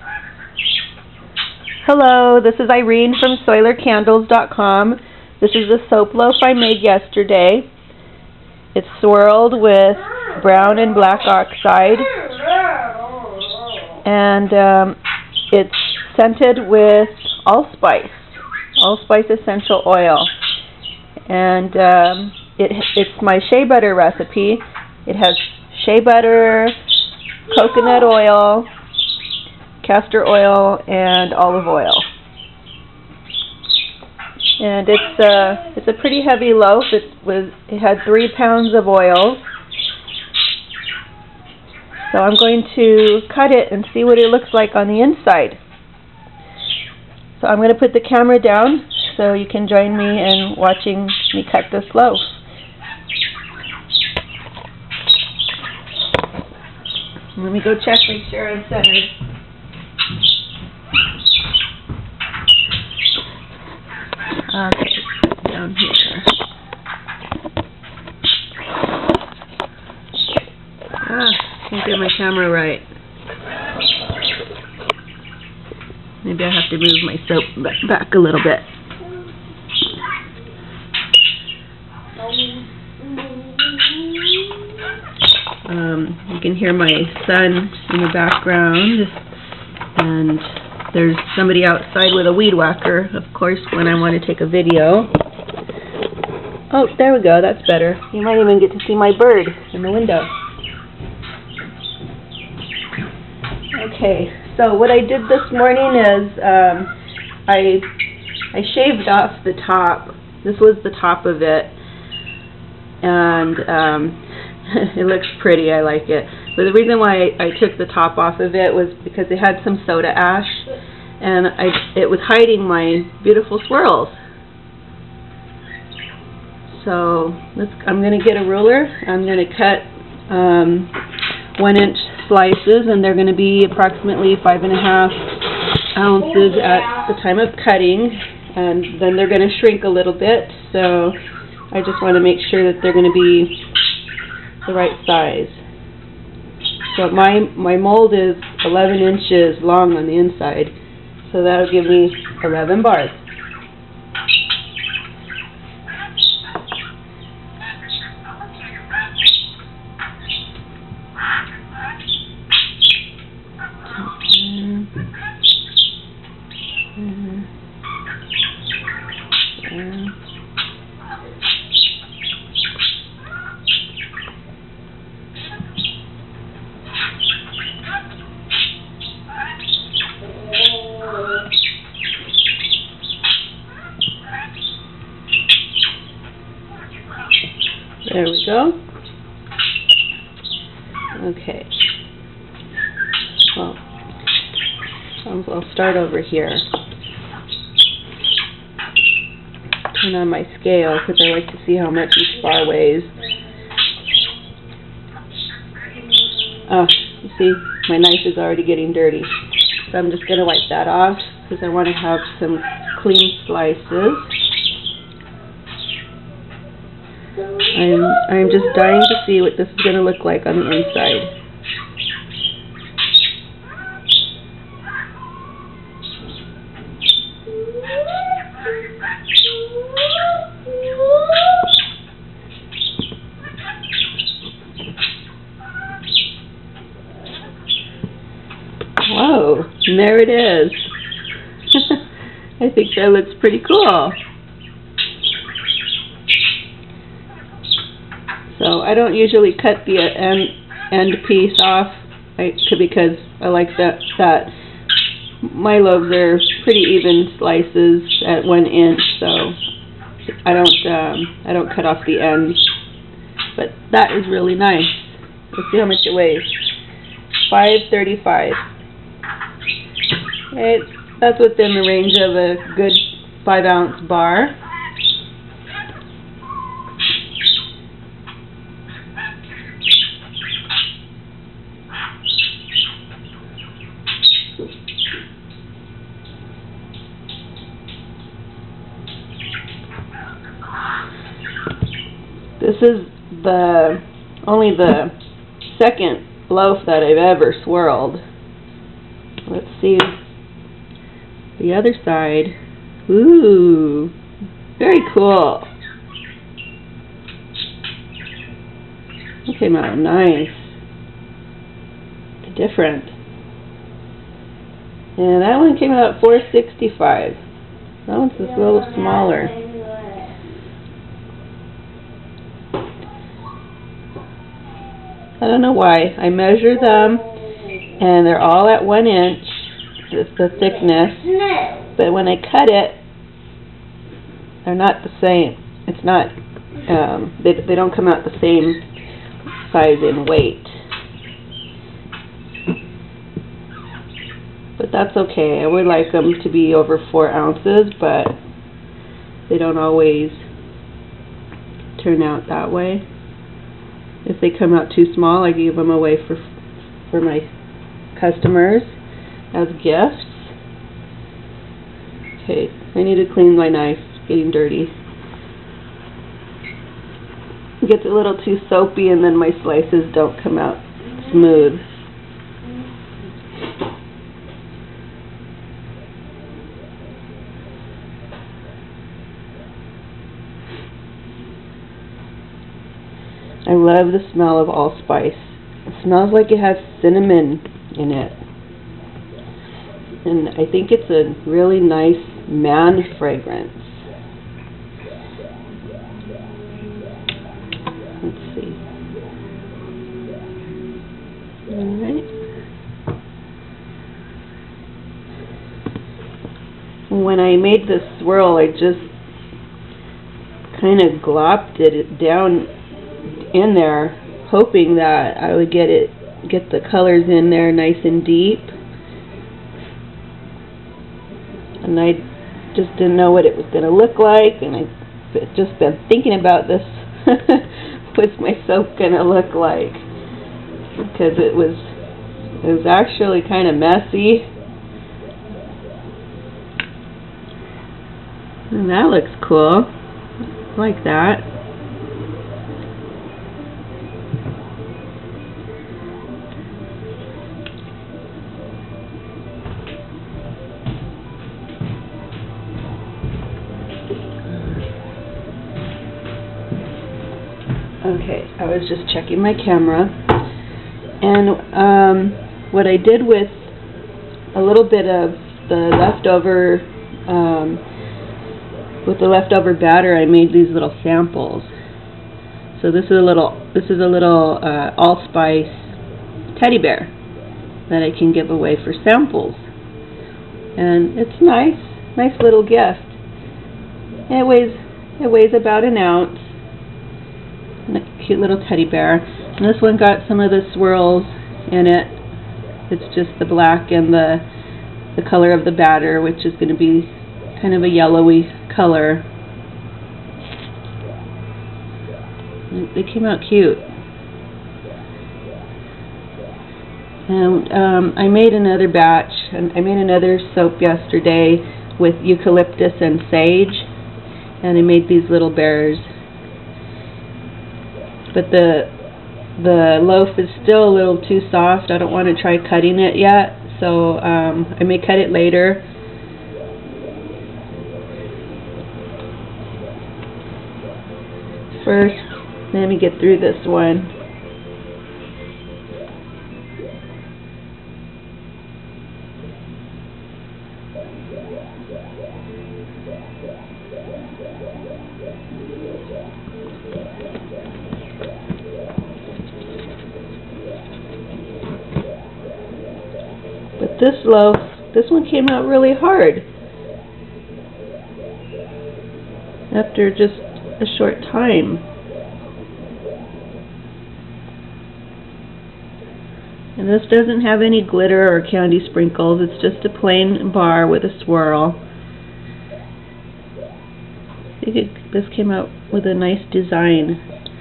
Hello, this is Irene from SoilerCandles.com. This is the soap loaf I made yesterday. It's swirled with brown and black oxide, and it's scented with Allspice essential oil. And it's my Shea Butter recipe. It has Shea Butter, coconut oil, castor oil, and olive oil. And it's a pretty heavy loaf. It had 3 pounds of oil. So I'm going to cut it and see what it looks like on the inside. So I'm going to put the camera down so you can join me in watching me cut this loaf. Let me go check, make sure I'm centered. Okay, down here. Can't get my camera right. Maybe I have to move my soap back a little bit. You can hear my son in the background, and there's somebody outside with a weed whacker, of course, when I want to take a video. Oh, there we go, that's better. You might even get to see my bird in the window. Okay, so what I did this morning is I shaved off the top. This was the top of it, and it looks pretty, I like it. But the reason why I took the top off of it was because it had some soda ash, and it was hiding my beautiful swirls. So I'm going to get a ruler. I'm going to cut 1-inch slices, and they're going to be approximately 5.5 ounces at the time of cutting, and then they're going to shrink a little bit. So I just want to make sure that they're going to be the right size. So my mold is 11 inches long on the inside, so that'll give me 11 bars. There we go. Okay. Well, I'll start over here. Turn on my scale because I like to see how much each bar weighs. Oh, you see, my knife is already getting dirty. So I'm just going to wipe that off because I want to have some clean slices. I'm just dying to see what this is going to look like on the inside. Whoa, and there it is. I think that looks pretty cool. So I don't usually cut the end piece off because I like that my loaves are pretty even slices at 1 inch, so I don't cut off the ends. But that is really nice. Let's see how much it weighs. 535. Okay, that's within the range of a good 5-ounce bar. This is only the second loaf that I've ever swirled. Let's see the other side. Ooh, very cool. It came out nice. It's different. And that one came out at $4.65. That one's just a little smaller. I don't know why. I measure them, and they're all at 1 inch, the thickness. But when I cut it, they're not the same. It's not. They don't come out the same size in weight. But that's okay. I would like them to be over 4 ounces, but they don't always turn out that way. If they come out too small, I give them away for my customers as gifts. Okay, I need to clean my knife. It's getting dirty. It gets a little too soapy, and then my slices don't come out smooth. I love the smell of allspice. It smells like it has cinnamon in it. And I think it's a really nice man fragrance. Let's see. Alright. When I made this swirl, I just kind of glopped it down in there, hoping that I would get the colors in there nice and deep. And I just didn't know what it was going to look like, and I've just been thinking about this. What's my soap going to look like? Because it was actually kind of messy. And that looks cool. I like that. Okay, I was just checking my camera, and what I did with a little bit of the leftover, batter, I made these little samples. So this is a little Allspice teddy bear that I can give away for samples, and it's nice little gift. And it weighs about an ounce. And a cute little teddy bear. And this one got some of the swirls in it. It's just the black and the color of the batter, which is going to be kind of a yellowy color. They came out cute. And I made another batch, and I made another soap yesterday with eucalyptus and sage, and I made these little bears. But the loaf is still a little too soft. I don't want to try cutting it yet, so I may cut it later. First, let me get through this one. But this loaf, this one came out really hard after just a short time. And this doesn't have any glitter or candy sprinkles. It's just a plain bar with a swirl. I think this came out with a nice design.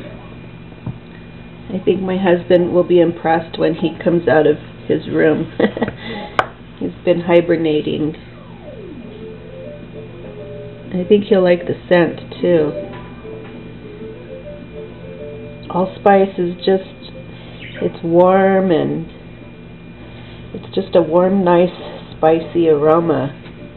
I think my husband will be impressed when he comes out of his room. He's been hibernating. I think he'll like the scent too. Allspice is just, it's warm, and it's just a warm, nice spicy aroma.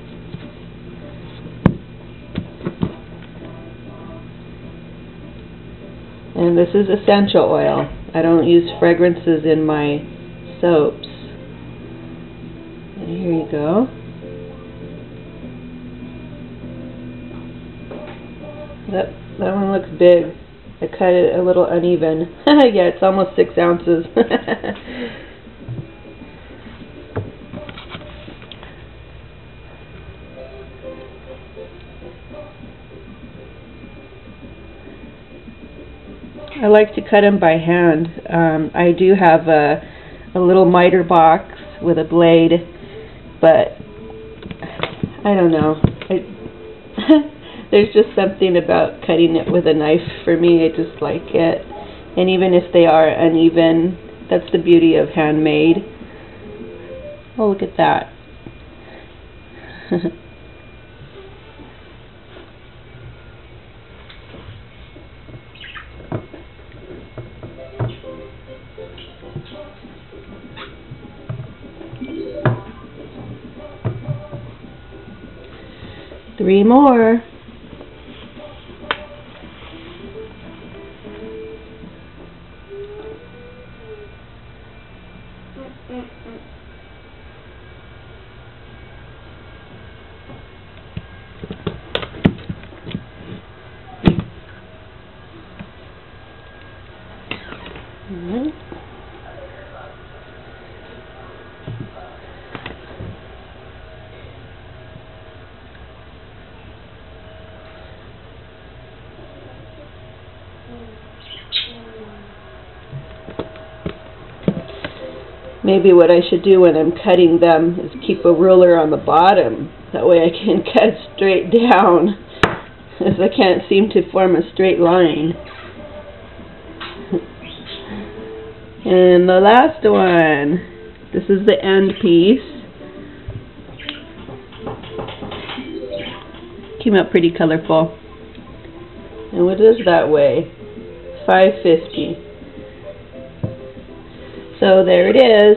And this is essential oil. I don't use fragrances in my soaps. And here you go. That one looks big. I cut it a little uneven. Yeah, it's almost 6 ounces. I like to cut them by hand. I do have a little miter box with a blade, but I don't know. There's just something about cutting it with a knife for me. I just like it. And even if they are uneven, that's the beauty of handmade. Oh, look at that. Three more. Maybe what I should do when I'm cutting them is keep a ruler on the bottom. That way I can cut straight down, as I can't seem to form a straight line. And the last one. This is the end piece. Came out pretty colorful. And what does that weigh? 550. So there it is.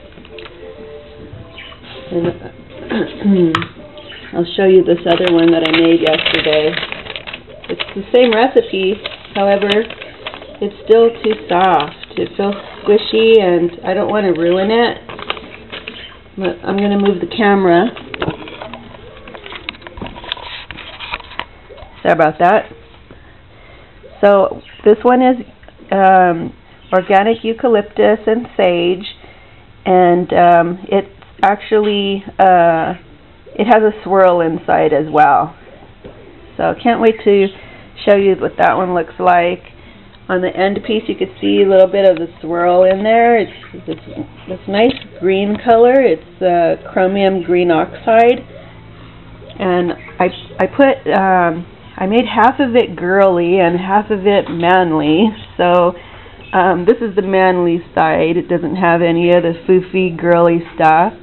And I'll show you this other one that I made yesterday. It's the same recipe, however, it's still too soft. It feels squishy and I don't want to ruin it. But I'm going to move the camera. Sorry about that. So this one is organic eucalyptus and sage, and it's actually it has a swirl inside as well. So I can't wait to show you what that one looks like. On the end piece you can see a little bit of the swirl in there. It's this nice green color. It's chromium green oxide, and I made half of it girly and half of it manly. So this is the manly side. It doesn't have any of the foofy, girly stuff.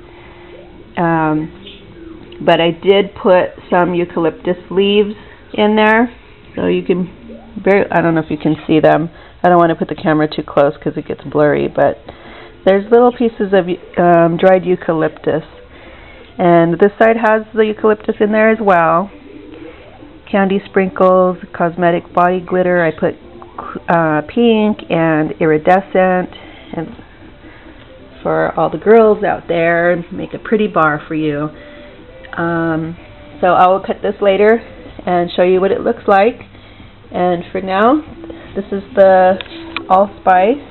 But I did put some eucalyptus leaves in there. So you can, I don't know if you can see them. I don't want to put the camera too close because it gets blurry. But there's little pieces of dried eucalyptus. And this side has the eucalyptus in there as well. Candy sprinkles, cosmetic body glitter. I put pink and iridescent, and for all the girls out there, make a pretty bar for you. So I will cut this later and show you what it looks like. And for now, this is the Allspice.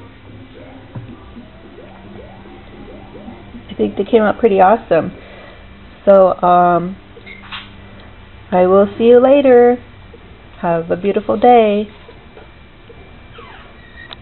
I think they came out pretty awesome. So I will see you later. Have a beautiful day.